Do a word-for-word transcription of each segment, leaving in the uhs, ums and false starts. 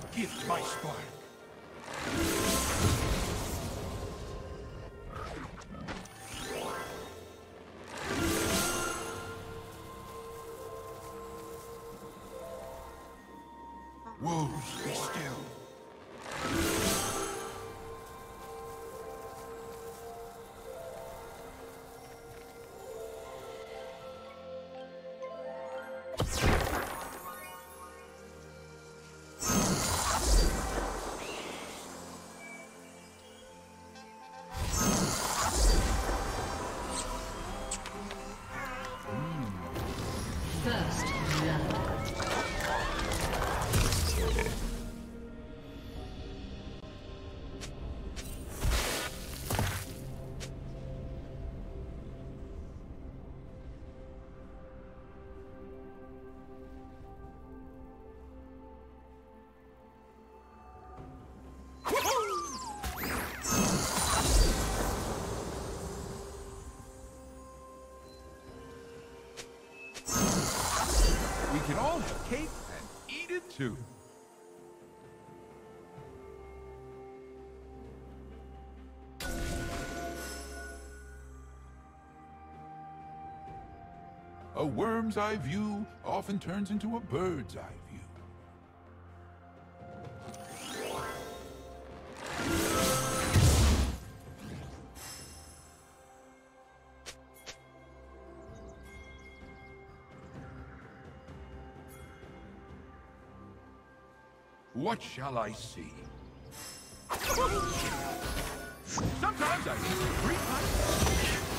gift my spark. Woes, be still. First blood. We can all have cake and eat it too. A worm's eye view often turns into a bird's eye view. What shall I see? Sometimes I see three times.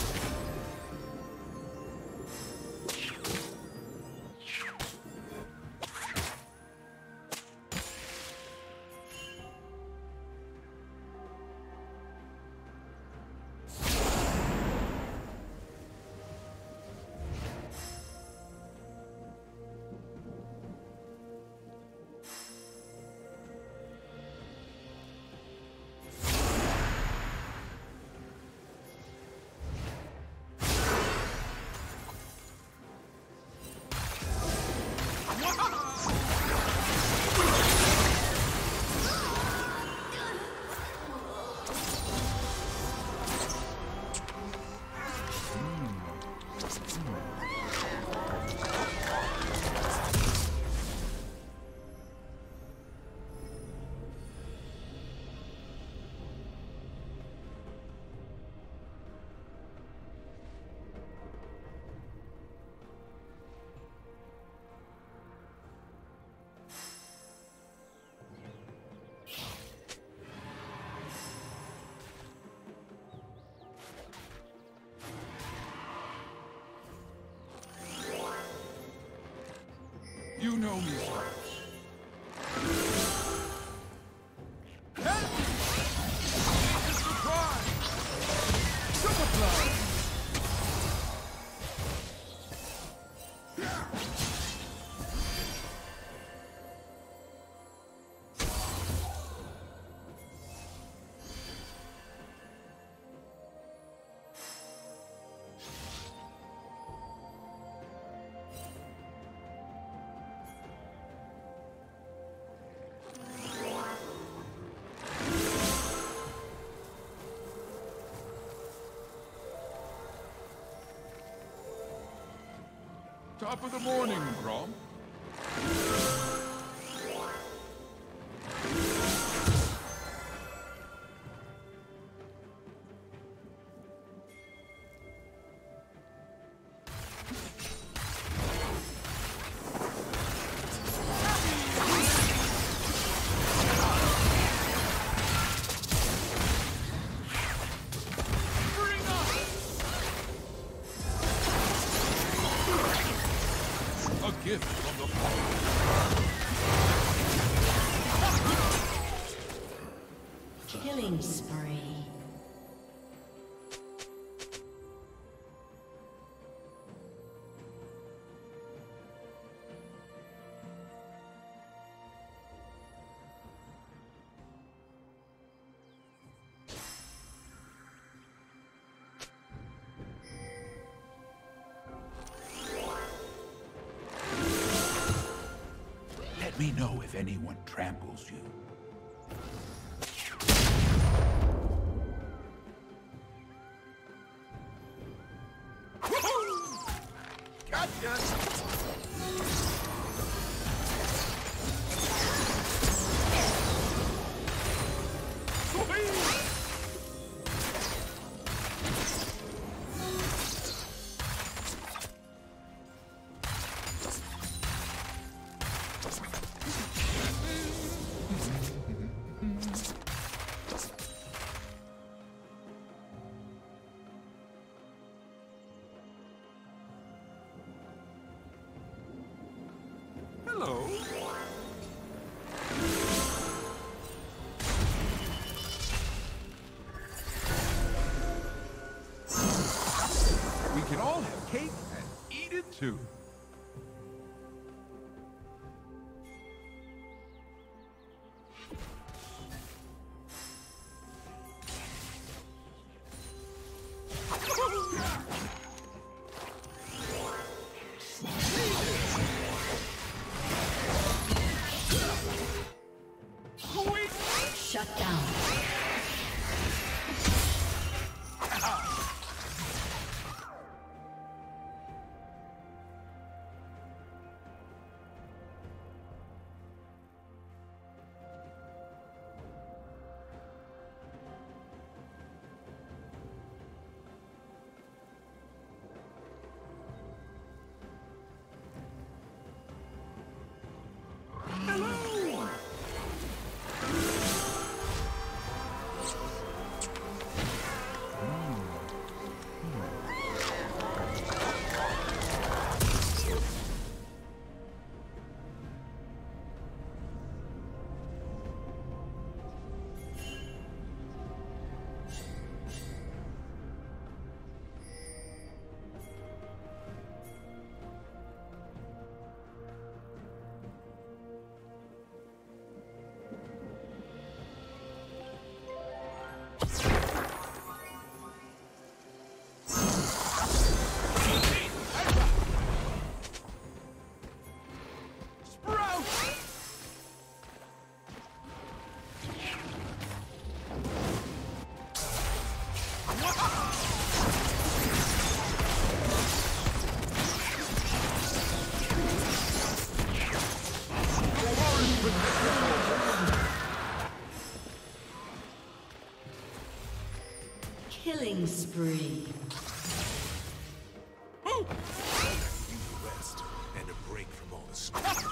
You know me, Sparks. Help me! It's a surprise! Superfly! Top of the morning, Grom. Gift from the fall. Killing spree. me know if anyone tramples you. Hello. We can all have cake and eat it too. Shut down. Killing spree. Need a rest and a break from all the stress.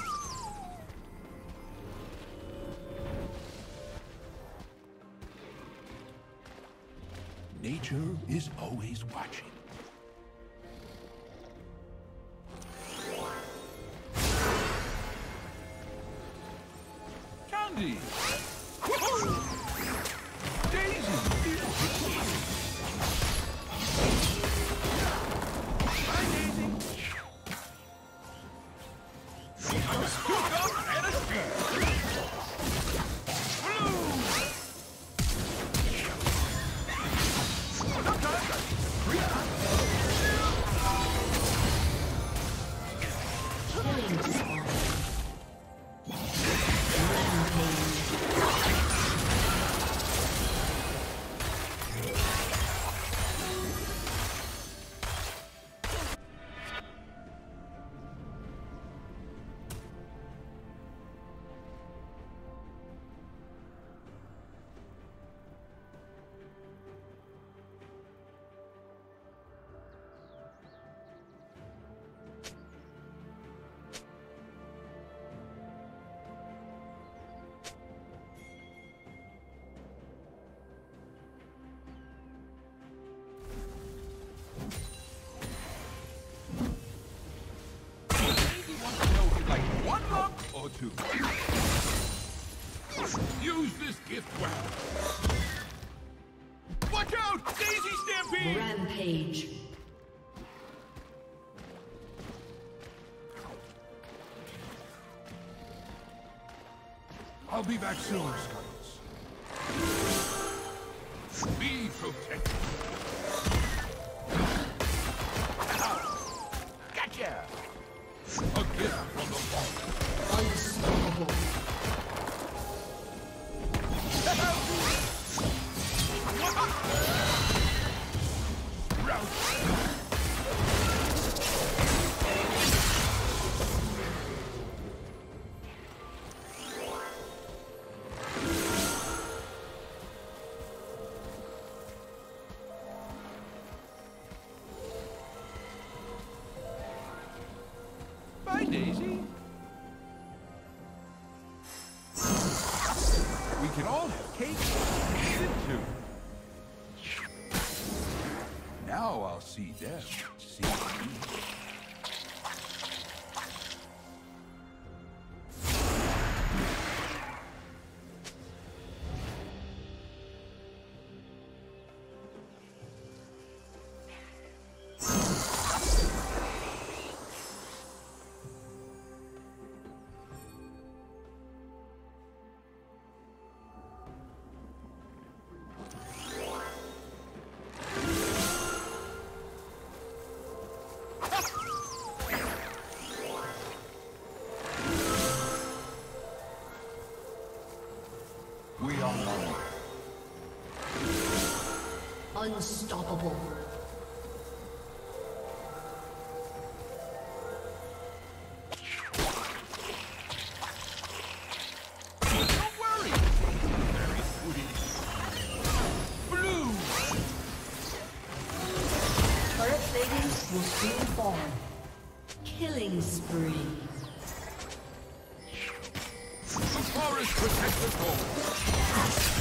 Nature is always watching. Candy! Daisy! Hi, Daisy! I'm a scoop up and a speed! Or two. Use this gift well. Watch out! Daisy Stampede! Rampage. I'll be back soon, Scuttles. Be protected. Gotcha! A gift from the vault. Unstoppable. see them, see me. Unstoppable. Don't worry. Very sweet. Blue. Turret plating will soon fall. Killing spree. The forest protects us all.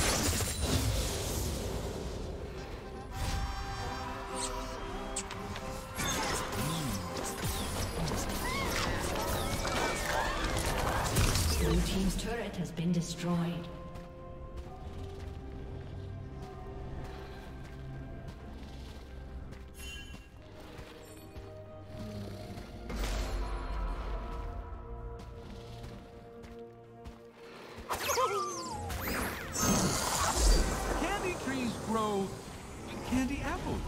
Blue team's turret has been destroyed. Candy trees grow candy apples.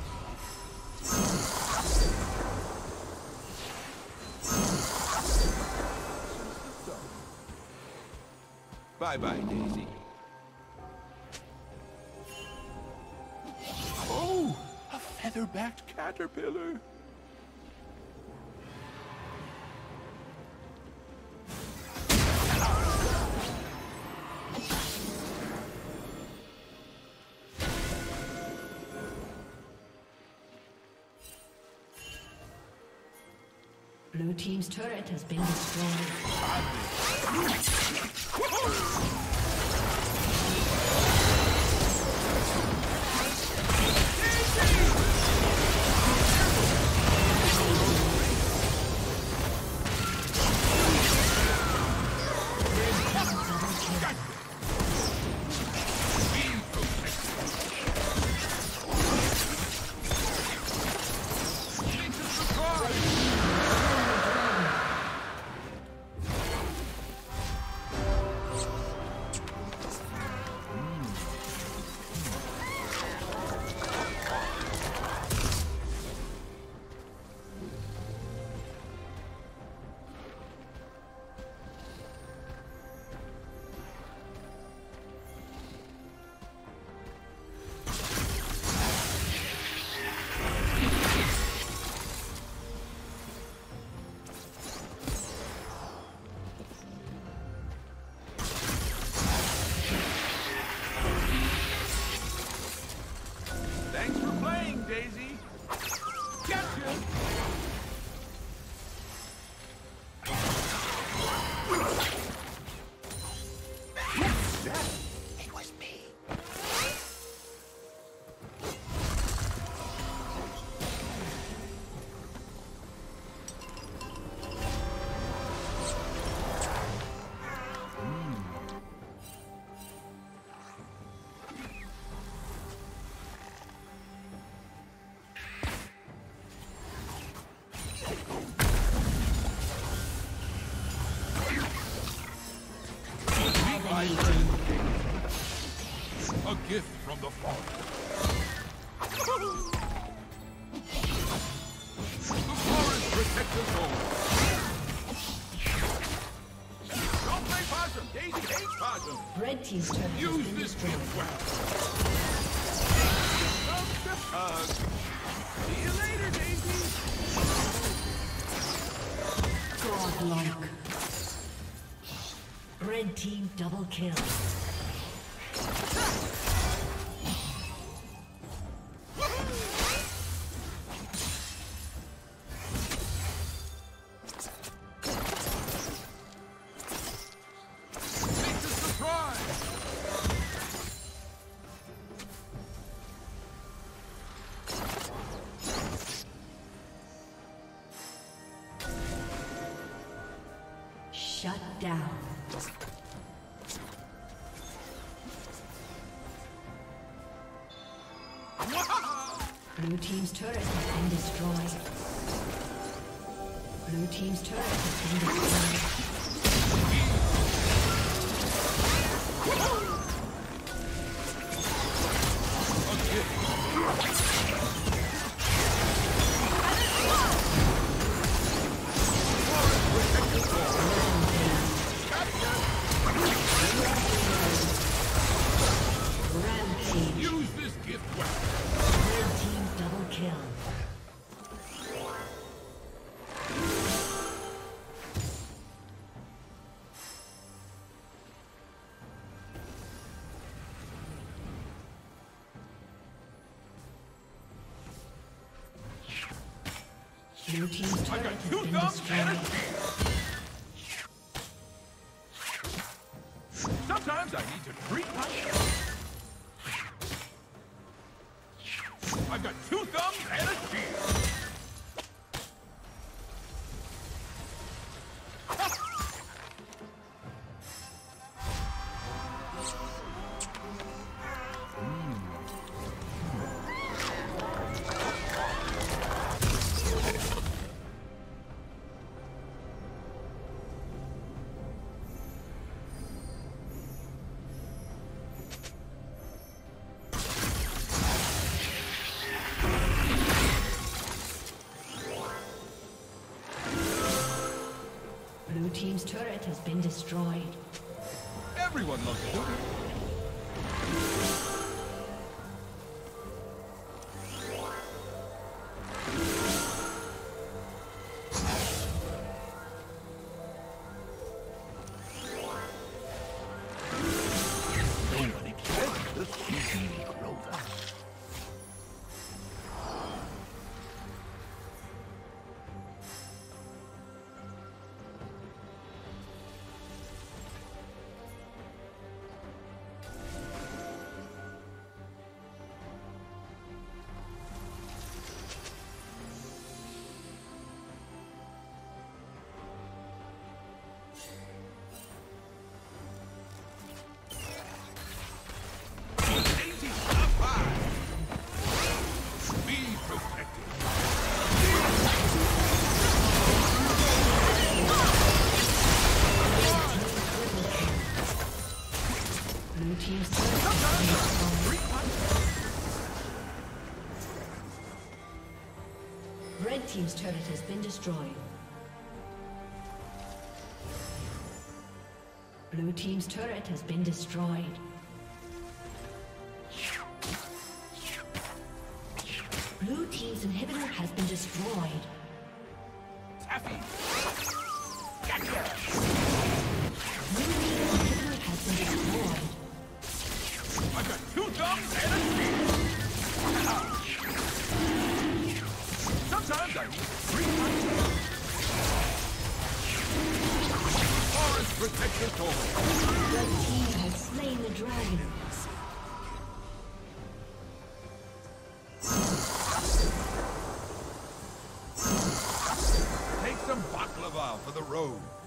Bye-bye, Daisy. Oh, a feather-backed caterpillar. Blue team's turret has been destroyed. Thanks for playing, Daisy. Gotcha. It was me. A gift from the forest. The forest protects us all. Don't play possum. Daisy hates possum. Red team's turret has Use been this destroyed. gift well. Just a hug. See you later, Daisy. Godlike. Red team double kill. It's a surprise. Shut down. Blue team's turret has been destroyed. Blue team's turret has been destroyed. Blue team's turret has been destroyed. Sometimes I need to treat myself. I've got two thumbs and a shield. Team's turret has been destroyed. Everyone loves sugar. Nobody gets the cheesy Grover. Red team's turret has been destroyed. Blue team's turret has been destroyed. Blue team's inhibitor has been destroyed. Taffy! Gotcha. Blue team's inhibitor has been destroyed. I've got two thumbs and a shield. Sometimes I need three punches. Forest protect the soul. The team has slain the dragon. Take some baklava for the road.